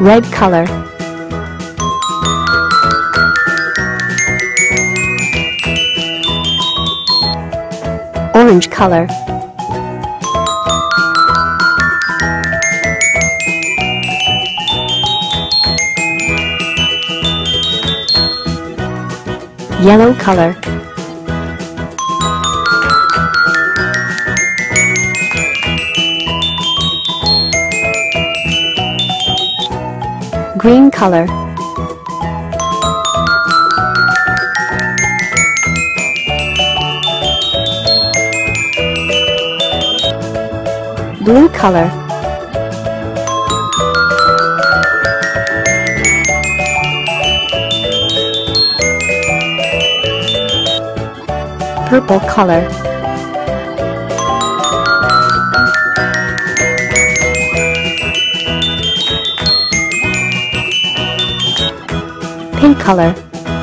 Red color. Orange color. Yellow color. Green color. Blue color. Purple color. Pink color.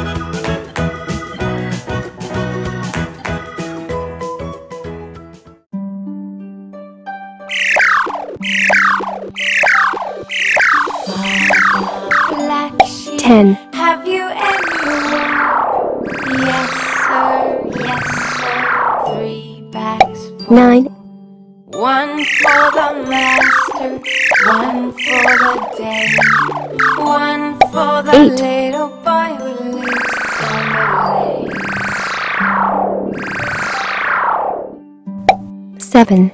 Black sheep. 10. Have you anyone? Yes, sir. Yes, sir. 3 bags full. 9. 1 for the master, 1 for the day, 1 for the 8. little boy who lives on the lake. 7.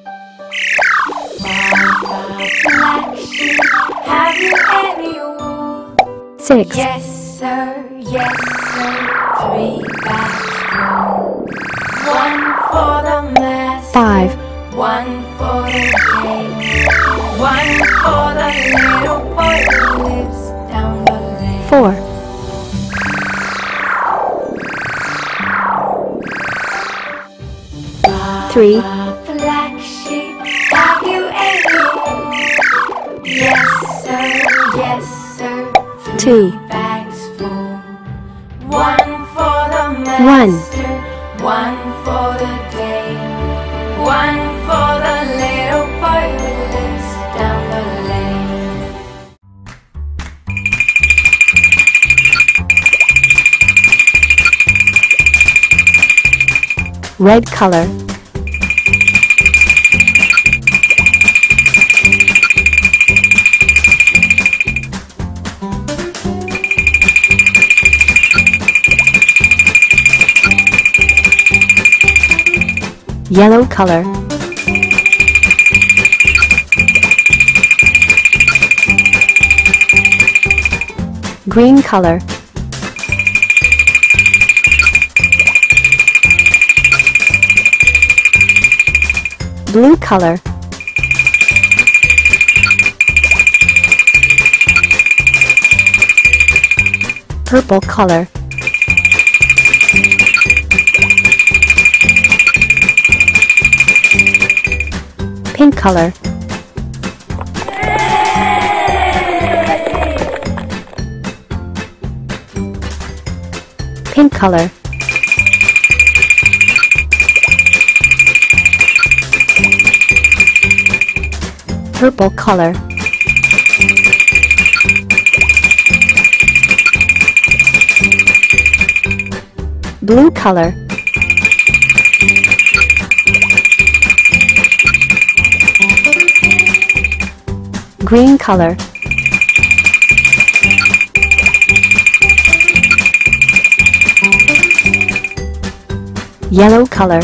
Baba, black sheep, have you any wool? 6. Yes, sir. Yes, sir. 3 bags full. 1 for the master. 5. 1 for the day, 1 for the little boy who lives down the lane. 4. 3. Black sheep, have you any wool? Yes, sir. Yes, sir. 2. 3 bags full. 1 for the 1. master, 1 for the day, 1 for the little boy who lives down the lane. Red color. Yellow color. Green color. Blue color. Purple color. Pink color. Pink color. Purple color. Blue color. Green color. Yellow color.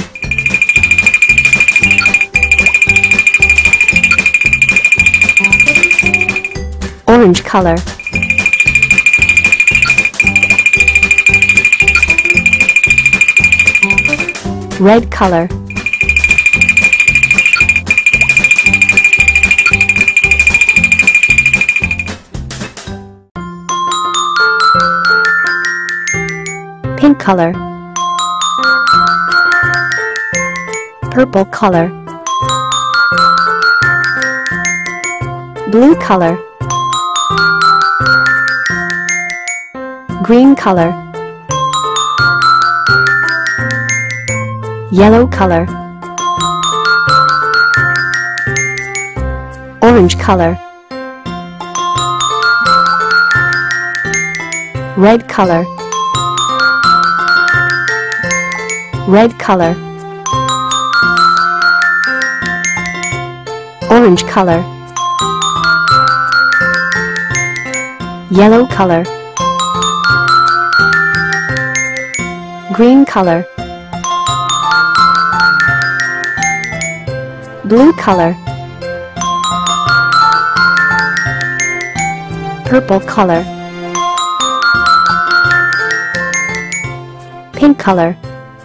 Orange color. Red color. Pink color. Purple color. Blue color. Green color. Yellow color. Orange color. red color, red color, orange color, yellow color, green color, blue color, purple color, pink color,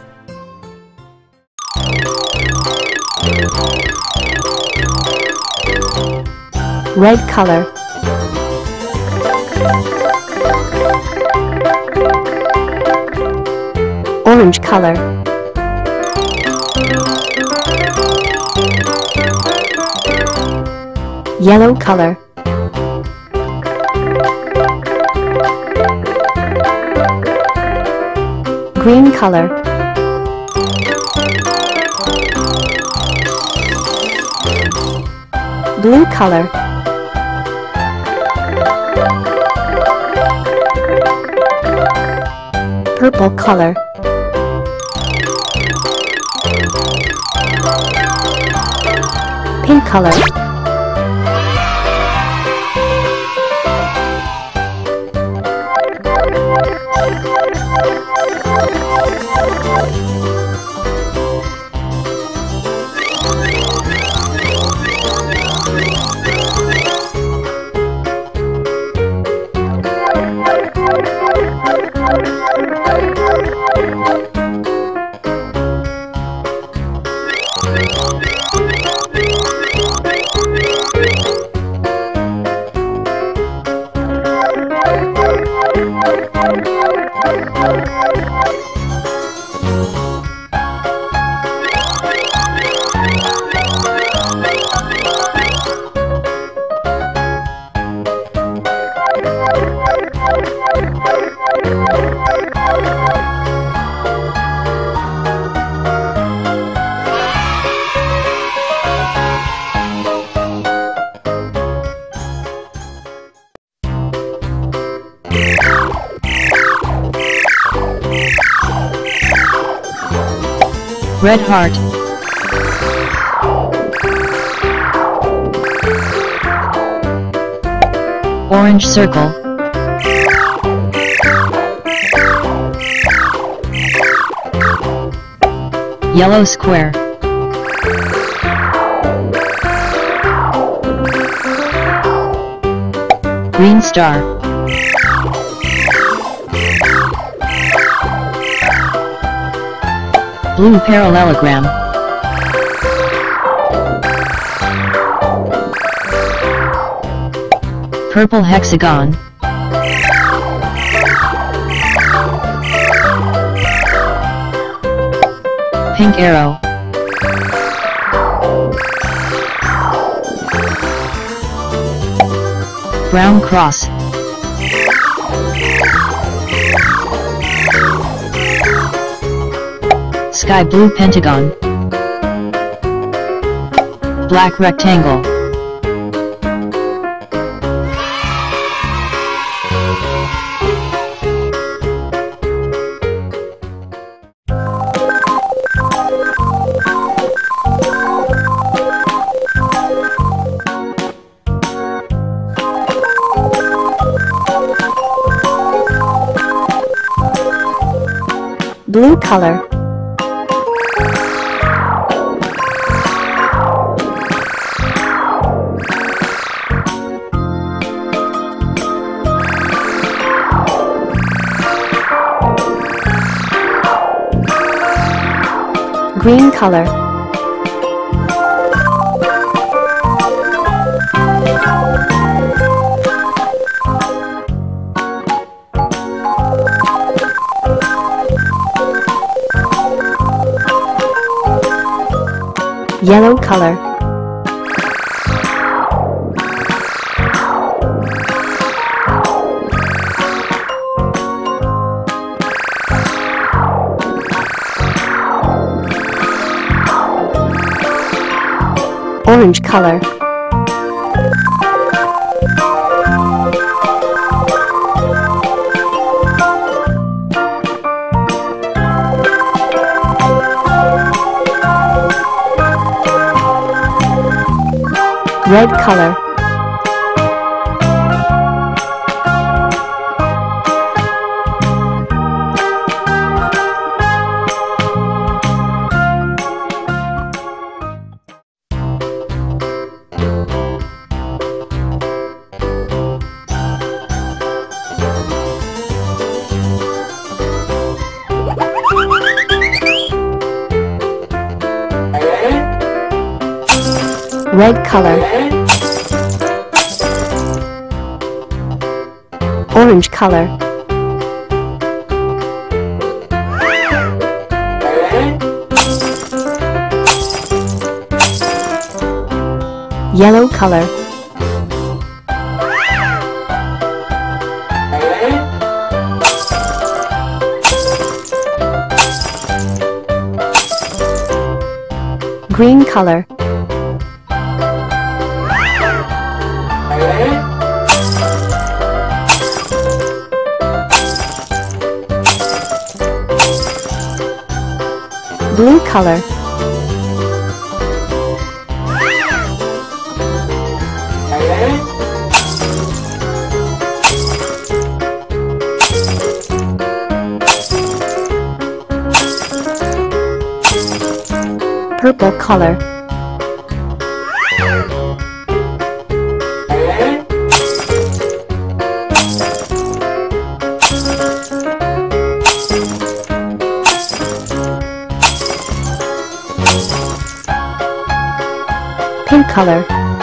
red color, orange color, yellow color, green color, blue color, purple color, pink color, red heart, orange circle, yellow square, green star, blue parallelogram, purple hexagon, pink arrow, brown cross, sky blue pentagon, black rectangle, blue color, green color, yellow color, orange color, Red color. Red color. Orange color. Yellow color. Green color. Blue color. Purple color. Pink color.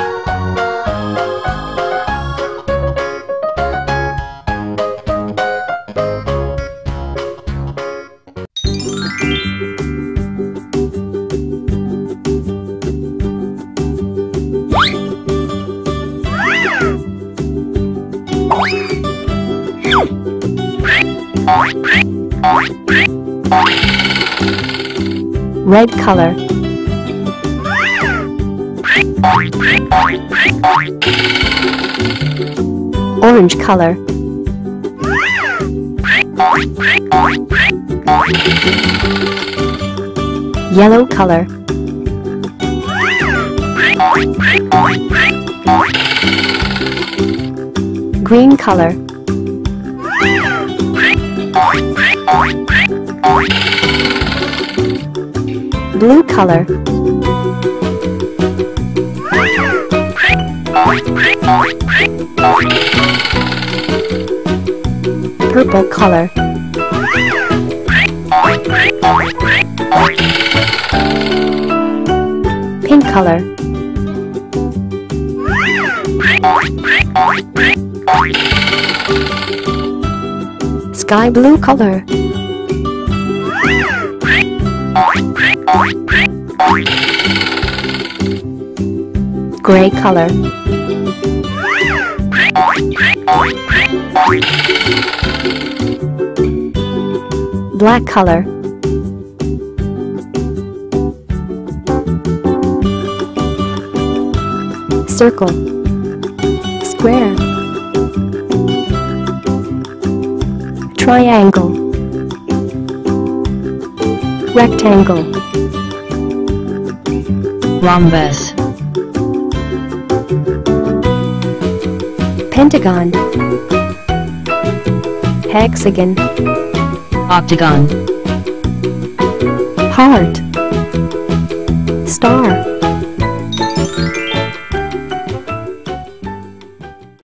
Red color. Orange color. Yellow color. Green color. Blue color. Purple color. Pink color. Sky blue color. Gray color. Black color. Circle. Square. Triangle. Rectangle. Rhombus. Pentagon. Hexagon. Octagon. Heart. Star.